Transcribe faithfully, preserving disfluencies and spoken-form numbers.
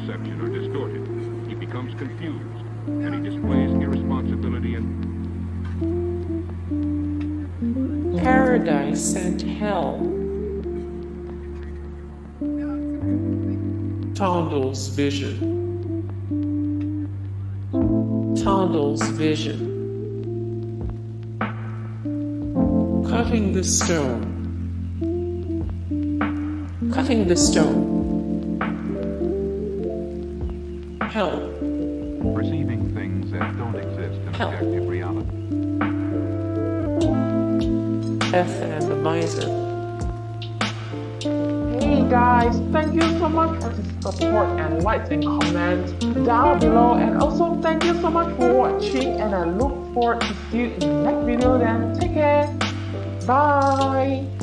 perception are distorted. He becomes confused, and he displays irresponsibility and paradise and hell. Tunnel's vision. Tunnel's vision. Cutting the stone. Cutting the stone. Hell. perceiving things that don't exist in Hell. objective reality. F and the miser. Hey guys, thank you so much for the support and likes and comments down below, and also thank you so much for watching, and I look forward to see you in the next video. Then take care, bye.